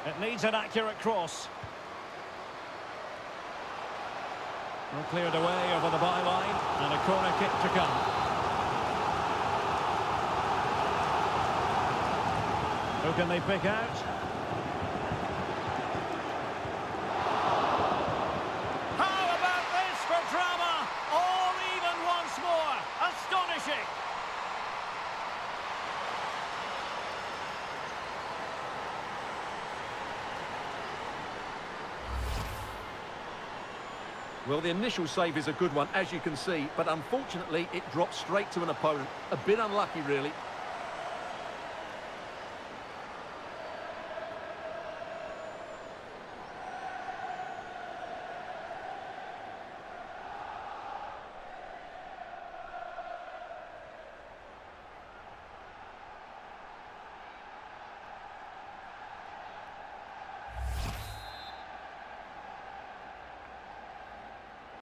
It needs an accurate cross. Well, cleared away over the byline, and a corner kick to come. Who can they pick out? How about this for drama? All even once more. Astonishing. Well, the initial save is a good one, as you can see, but unfortunately it dropped straight to an opponent. A bit unlucky, really.